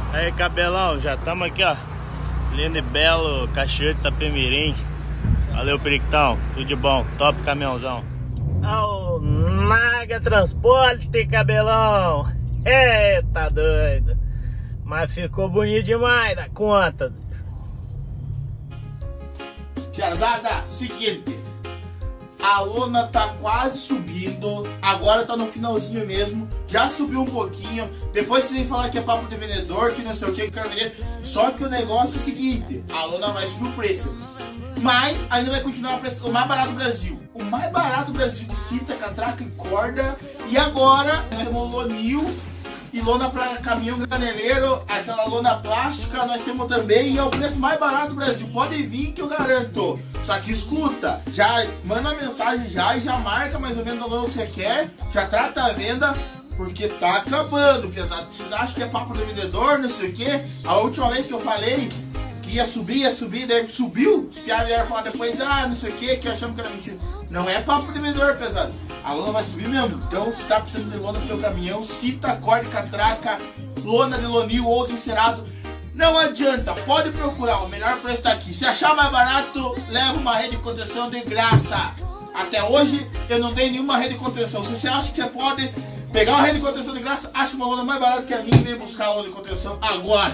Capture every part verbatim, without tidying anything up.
Aí, cabelão, já estamos aqui, ó. Lindo e belo, Cachoeiro de Itapemirim. Valeu, Periquitão. Tudo de bom. Top caminhãozão. Ó, Naga Transporte, cabelão. Eita, doido. Mas ficou bonito demais da conta. Tiazada, seguinte. A lona tá quase subindo. Agora tá no finalzinho mesmo. Já subiu um pouquinho. Depois vocês vêm falar que é papo de vendedor, que não sei o que, que quero vender. Só que o negócio é o seguinte: a lona vai subir o preço, mas ainda vai continuar o preço, o mais barato do Brasil. O mais barato do Brasil de cinta, catraca e corda. E agora nós temos lonil e lona para caminhão graneleiro, aquela lona plástica nós temos também, e é o preço mais barato do Brasil. Pode vir que eu garanto. Só que escuta, já manda uma mensagem já e já marca mais ou menos a lona que você quer, já trata a venda, porque tá acabando, pesado. Vocês acham que é papo do vendedor, não sei o que? A última vez que eu falei que ia subir, ia subir, daí subiu, os piados vieram falar depois, ah, não sei o que, que achamos que era mentira. Não é papo de vendedor, pesado. A lona vai subir mesmo. Então, se tá precisando de lona pro teu caminhão, cita, corda, catraca, lona de lonil ou de encerado, não adianta, pode procurar, o melhor preço tá aqui. Se achar mais barato, leva uma rede de contenção de graça. Até hoje, eu não dei nenhuma rede de contenção. Se você acha que você pode pegar uma rede de contenção de graça, acha uma lona mais barata que a minha e vem buscar a lona de contenção agora.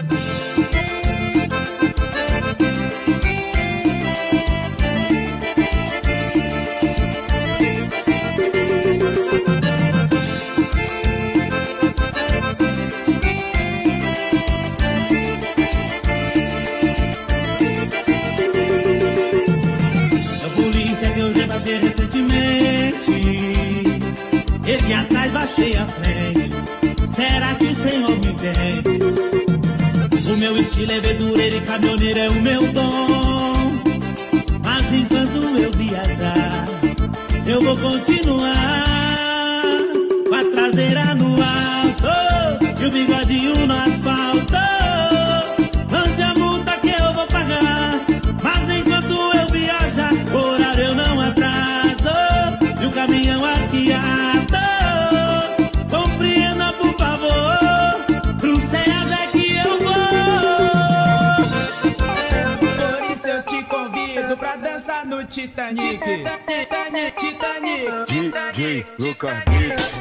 Recentemente, ele atrás baixei a frente. Será que o Senhor me entende? O meu estilo é aventureiro e caminhoneiro é o meu dom. Mas enquanto eu viajar, eu vou continuar com a traseira no alto e o bigodinho no asfalto. Ante a multa que eu vou pagar, mas enquanto eu viajar, horário eu não atraso e o caminhão arqueado. Compreenda, por favor, pro Ceasa é que eu vou. Por isso eu te convido pra dançar no Titanic. Titanic, Titanic. D J Lucas Beats.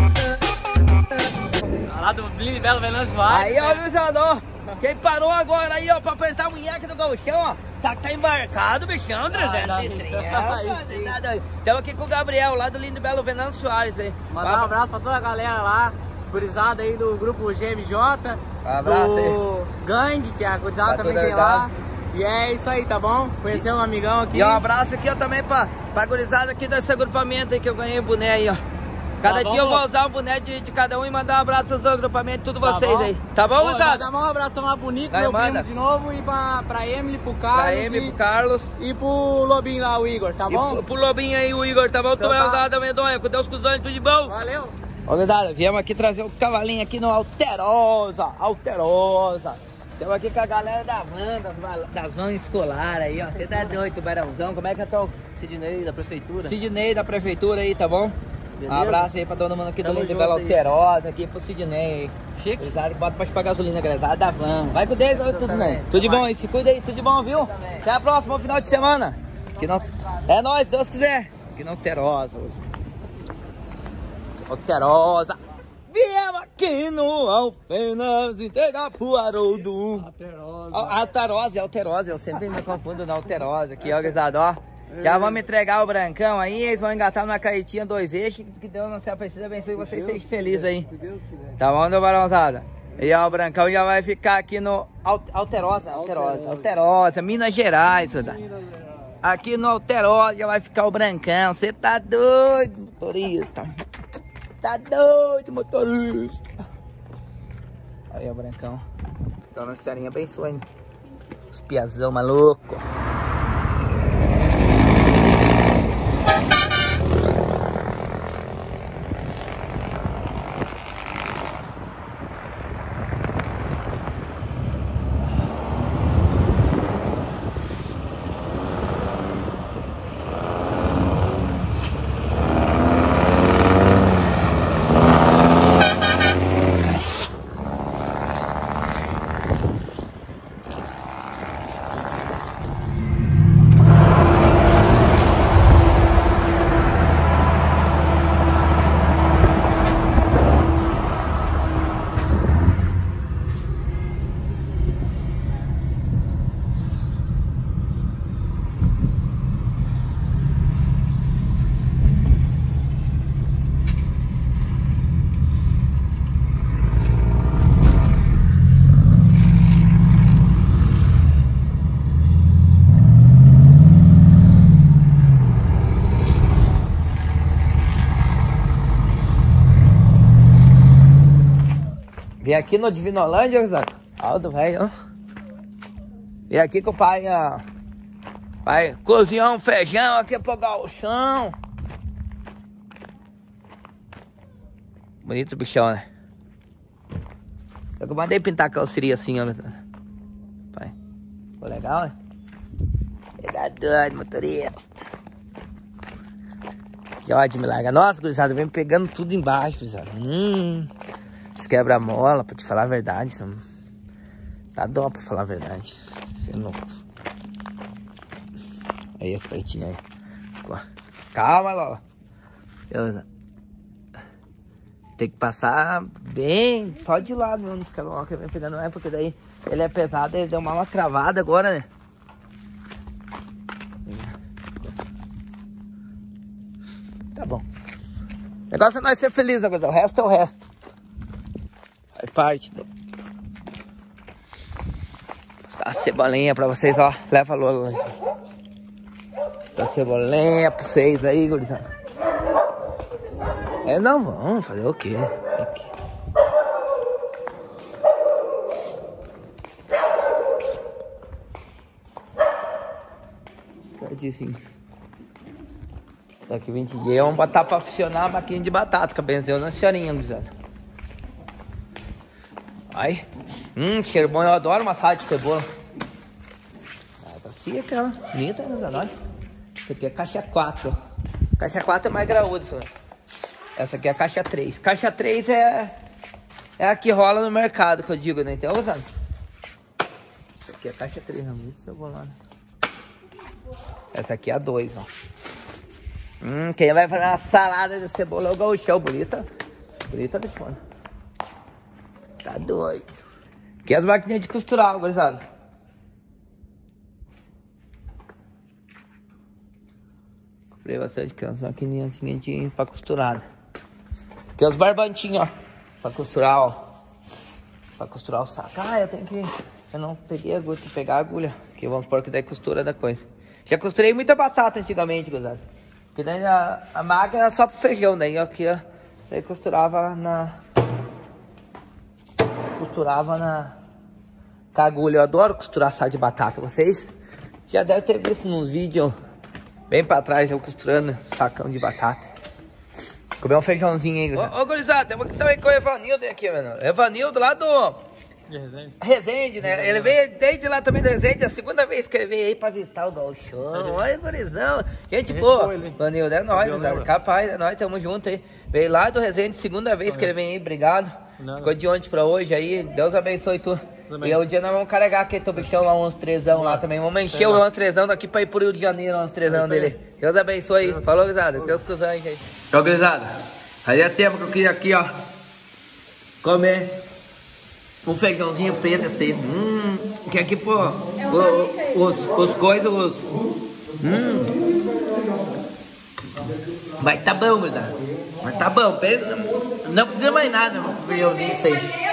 Lá do Lindo e Belo Venâncio Soares. Aí, ó, Luizador, quem parou agora aí, ó, pra apertar a munheca do galchão, ó, só que tá embarcado, bichão, trezentos e trinta. Estamos aqui com o Gabriel, lá do Lindo e Belo Venâncio Soares, aí. Mandar um abraço pra toda a galera lá, gurizada aí do grupo G M J, Um abraço do aí. Gangue, que a gurizada Tá também tudo tem legal. lá. E é isso aí, tá bom? Conhecer um amigão aqui. E um abraço aqui, ó, também pra, pra gurizada aqui desse agrupamento aí que eu ganhei o boné aí, ó. Cada Tá dia bom, eu vou usar o boné de, de cada um e mandar um abraço aos agrupamentos, tudo Tá vocês bom? aí. Tá bom, Pô, gurizada? Dá um abração lá pro Nico, Aí, meu manda. primo de novo, e pra, pra Emily, pro Carlos. Pra Emi, e, pro Carlos. e pro Lobinho lá, o Igor, tá E bom? pro, pro Lobinho aí, o Igor, tá bom? Então Tu é tá. usada, medonha. Com Deus, cuzão, tudo de bom? Valeu! Ó, gurizada, viemos aqui trazer o cavalinho aqui no Alterosa, Alterosa. Estamos aqui com a galera da van, das, va- das vans escolares aí, ó. Você tá doido, Tubarãozão. Como é que tá o Sidney, da prefeitura. Sidney da prefeitura aí, tá bom? Beleza? Um abraço aí pra todo mundo aqui do Tamo Lindo e junto Bela aí. Alterosa, aqui pro Sidney aí. Chique. Gurizada, bota pra chupar gasolina, gurizada da van. Vai com Deus, ô, tudo também. bem. Tudo de bom aí, se cuida aí, tudo de bom, viu? também. Até a próxima, bom final de semana. Que não... É nóis, se Deus quiser. Aqui no Alterosa hoje. Alterosa. Viemos aqui no Alfenas entregar pro Haroldo. Alterosa. Alterosa, Alterosa, eu sempre me confundo na Alterosa aqui, ó, gurizada, ó. Já vamos entregar o brancão aí, eles vão engatar numa caetinha dois eixos, que Deus não se precisa abençoe vocês, sejam felizes aí. Tá bom, meu barãozada? E ó, o brancão já vai ficar aqui no Al- Alterosa, Alterosa, Alterosa, Minas Gerais, ó. Aqui no Alterosa já vai ficar o brancão, você tá doido, motorista. Tá doido, motorista. Aí, o brancão. Dona Serinha abençoe. Os piazão maluco. Vim aqui no Divinolândia, Gurizada. Aldo, velho, ó. Vim aqui com o pai, ó. Vai cozinhar um feijão aqui pro galchão. Bonito o bichão, né? Eu mandei pintar a calceria assim, ó. Pai. Ficou legal, né? Pega doido, motorista. Que ódio, me larga. Nossa, gurizada, vem pegando tudo embaixo, gurizada. Hum. Isso quebra a mola, pra te falar a verdade. Isso... Tá dó pra falar a verdade. Você é louco. Aí, esse pretinho aí. Calma, Lola. Beleza. Tem que passar bem, só de lado mesmo, nos calão que vem pegando, não é? Porque daí ele é pesado, ele deu uma, uma cravada agora, né? Tá bom. O negócio é nós ser felizes agora, o resto é o resto. Faz parte do... A cebolinha pra vocês, ó. Leva a Lola. Essa cebolinha pra vocês aí, gurizada. Eles não vão fazer o quê? Aqui. Pertinho. Daqui vinte dias vamos botar pra funcionar a maquinha de batata, que benzeu na senhorinha, gurizada. Ai. Hum, cheiro bom, eu adoro uma salada de cebola. Ah, tá assim aquela. Bonita, né, nós? Isso aqui é caixa quatro. Caixa quatro é mais graúdo, senhor. Essa aqui é a caixa três. Caixa três é, é a que rola no mercado, que eu digo, né? Então, usando. Essa aqui é a caixa três, não. Muito cebolona. Essa aqui é a dois, ó. Hum, quem vai fazer uma salada de cebola é o gauchão. Bonita. Bonita, bichona. Tá doido. Aqui é as maquininhas de costurar, gurizada. Comprei bastante, que é umas maquininhas assim de, pra costurar. Aqui é os barbantinhos, ó. Pra costurar, ó. Pra costurar o saco. Ah, eu tenho que... Eu não peguei a agulha, que pegar a agulha. Que vamos supor que daí costura da coisa. Já costurei muita batata antigamente, gurizada. Porque daí a, a máquina era só pro feijão, daí aqui, ó. Daí costurava na... Costurava na... Com a agulha. Eu adoro costurar saco de batata. Vocês já devem ter visto nos vídeos bem pra trás eu costurando sacão de batata. Comer um feijãozinho aí, gurizada. Ô, ô gurizada, temos que também com o Evanildo aqui, mano. Evanildo lá do... De Resende. Resende, né? Ele veio desde lá também do Resende, a segunda vez que ele veio aí pra visitar o galchão. Olha, gurizão. Gente boa. Evanildo, é nóis, gurizada. Capaz, é nóis, tamo junto aí. Veio lá do Resende, segunda vez que ele vem aí, obrigado. Ficou de ontem pra hoje aí, Deus abençoe tu. Também. E o dia nós vamos carregar aquele teu bichão lá, uns trezão lá também. Vamos encher o uns trezão daqui pra ir pro Rio de Janeiro, uns trezão dele. Deus abençoe aí. Falou, gurizada. Deus cuzão aí. Tchau, gurizada. Fazia tempo que eu queria aqui, ó, comer um feijãozinho preto assim. Hum, que aqui, pô, o, os, os coisas, os... Hum. Vai tá bom, gurizada. Mas tá bom. Não precisa mais nada, feijãozinho isso aí.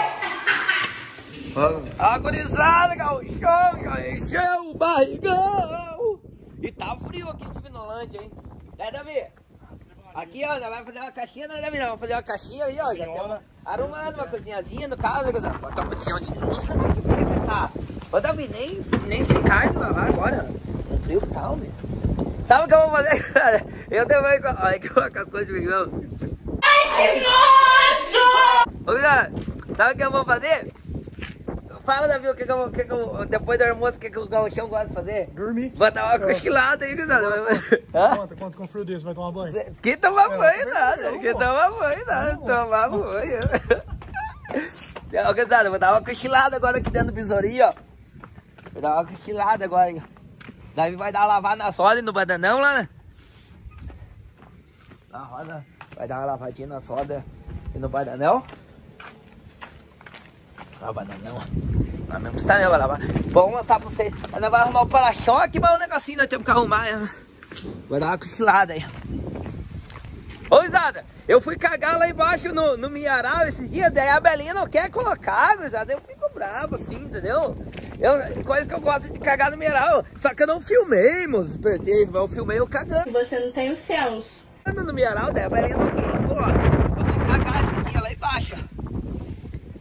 Agonizada, galchão, encheu o barrigão. E tá frio aqui em Divinolândia, hein? Né, Davi? Aqui, ó, já vai fazer uma caixinha, né, Davi? Vamos fazer uma caixinha aí, ó. Já tem uma, arrumando uma cozinhazinha no caso, né? Botar um pouquinho de... Nossa, mas que frio que tá. Ô, Davi, nem, nem se cai de lavar agora. Um frio que tá, meu. Sabe o que eu vou fazer, cara? Eu também... Olha que eu com as coisas de migão. Ai, que nojo! Ô, cara, sabe o que eu vou fazer? Fala, Davi, o que que eu, que que eu, depois do almoço, o que que o gauchão gosta de fazer? Dormir. Vou dar uma cochilada aí, gurizada. Quanto, quanto com frio desse vai tomar banho? Que tomar banho nada, que tomar banho nada, tomar banho. Gurizada, vou dar uma cochilada agora aqui dentro do besourinho, ó. Vou dar uma cochilada agora aí, ó. Davi vai dar uma lavada na soda e no bananão lá, né? Na roda, vai dar uma lavadinha na soda e no bananão. Ah, bananão, ó. Mesmo tá, né? Vai lavar. Vou mostrar pra vocês. Nós vai arrumar o para-choque, mas o negocinho nós temos que arrumar. Né? Vou dar uma cochilada aí. Ô, gurizada, eu fui cagar lá embaixo no, no milharal esses dias, daí a Belinha não quer colocar, gurizada. Eu fico bravo assim, entendeu? Eu, coisa que eu gosto de cagar no milharal. Só que eu não filmei, meus esperteiros, mas eu filmei eu cagando. Você não tem os céus. No milharal, daí a Belinha não colocou, ó. Eu fui cagar esses dias lá embaixo.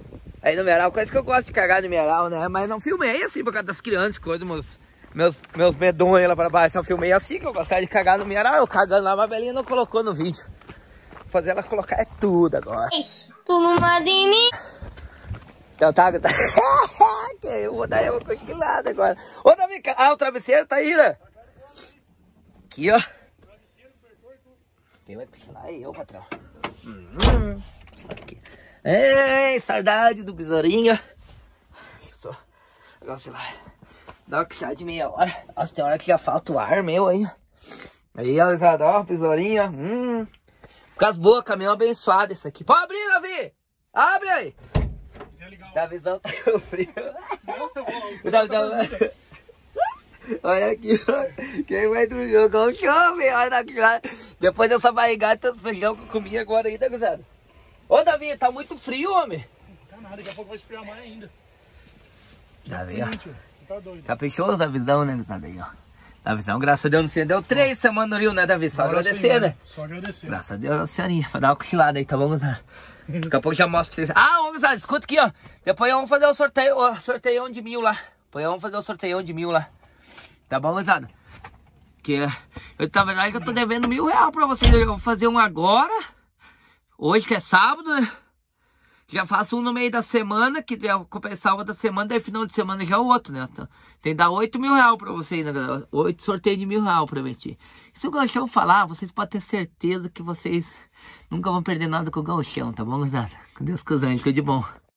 Aí no mineral, coisa que eu gosto de cagar no mineral, né? Mas não filmei assim por causa das crianças, coisas, meus, meus, meus medonhos lá pra baixo. Só filmei assim que eu gostava de cagar no mineral. Eu cagando lá, mas a velhinha não colocou no vídeo. Vou fazer ela colocar é tudo agora. Tu não manda em mim. Então tá, tá. Eu vou dar eu cochilada agora. Ô, Davi, ah, o travesseiro tá aí, né? Aqui, ó. Quem vai cochilar é eu, patrão. Hum, aqui. Ei, saudade do besourinho. Só. Agora, sei lá. Dá uma cochilada de meia hora. Nossa, tem hora que já falta o ar meu aí. Aí, ó, ó, besourinho. Hum. Por causa boa, caminhão abençoado esse aqui. Pode abrir, Davi! Abre aí! Davizão tá com frio. Davizão... Olha aqui, ó. Quem vai do jogo chove, olha daqui lá. Depois dessa barrigada, tanto feijão que eu comi agora aí, tá gozado? Ô, Davi, tá muito frio, homem. Não tá nada, daqui a pouco vai esfriar mais ainda. Davi, ó. Você tá doido. Caprichoso, Davizão, né, gozado aí, ó. Davizão, graças a Deus, você deu três semanas no Rio, né, Davi? Só Agora agradecer, sim, né? Só agradecer. Graças a Deus, senhorinha. Vou dar uma cochilada aí, tá bom, gozado? Daqui a pouco já mostro pra vocês. Ah, ô, gozado, escuta aqui, ó. Depois vamos fazer o sorteio, o sorteião de mil lá. Depois vamos fazer o sorteião de mil lá. Tá bom, gozado? Que eu, na verdade, que eu tô devendo mil reais pra vocês. Eu vou fazer um agora. Hoje que é sábado, né? Já faço um no meio da semana, que é compensar o da semana, daí final de semana já o outro, né? Então, tem que dar oito mil reais pra vocês, né, galera? Oito sorteios de mil reais, prometi. Se o Gauchão falar, vocês podem ter certeza que vocês nunca vão perder nada com o Gauchão, tá bom, gozada? Com Deus, com os anjos, tudo de bom.